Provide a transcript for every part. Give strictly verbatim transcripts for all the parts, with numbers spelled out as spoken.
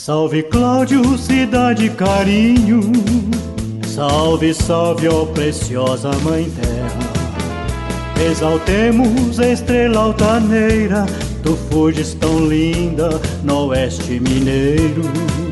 Salve Cláudio, cidade carinho, salve, salve, ó preciosa Mãe Terra. Exaltemos a estrela altaneira, tu fuges tão linda no oeste mineiro.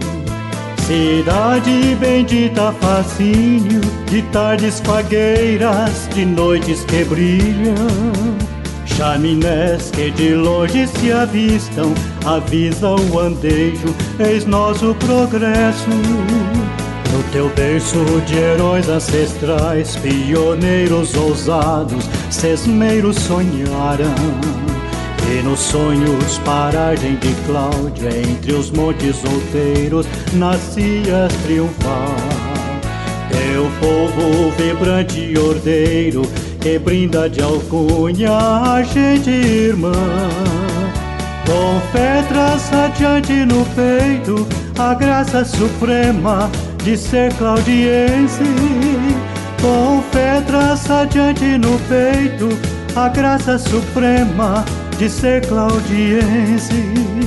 Cidade bendita, fascínio de tardes fagueiras, de noites que brilham. Chaminés que de longe se avistam, avisa o andejo, eis nosso progresso. No teu berço de heróis ancestrais, pioneiros ousados, sesmeiros sonharam. E nos sonhos paragem de Cláudia, entre os montes outeiros, nascias triunfar. Teu povo vibrante e ordeiro, que brinda de alcunha a gente irmã. Com fé traça adiante no peito a graça suprema de ser claudiense. Com fé traça adiante no peito a graça suprema de ser claudiense.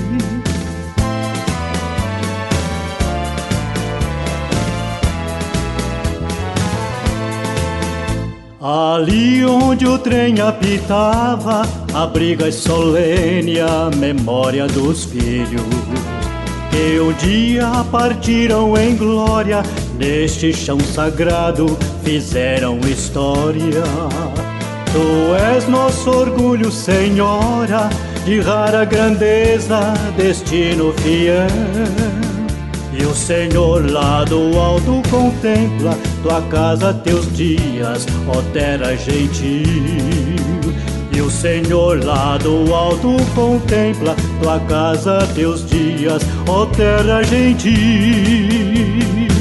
Ali onde o trem apitava, abrigas solene a memória dos filhos que um dia partiram em glória, neste chão sagrado fizeram história. Tu és nosso orgulho, Senhora, de rara grandeza, destino fiel. E o Senhor lá do alto contempla tua casa, teus dias, ó terra gentil. E o Senhor lá do alto contempla tua casa, teus dias, ó terra gentil.